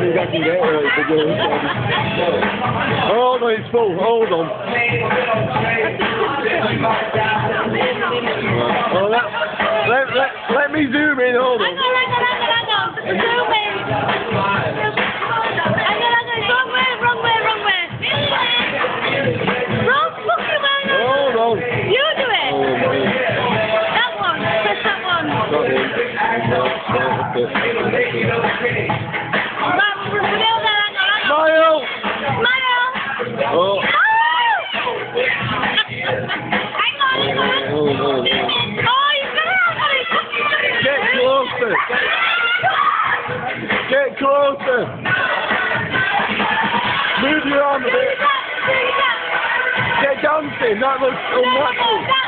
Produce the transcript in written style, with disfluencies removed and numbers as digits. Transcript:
think I can get it right for doing something. Hold on, it's full. Hold on. Oh, let me zoom in. Hold on. Hang on. Zoom in. Wrong way. Wrong fucking way. Hold on. You do it. That one. Press that one. Smile. Oh. Hang on. Oh, Oh, you Get closer. Get closer. Move your arm a bit. Get dancing. That looks unnatural.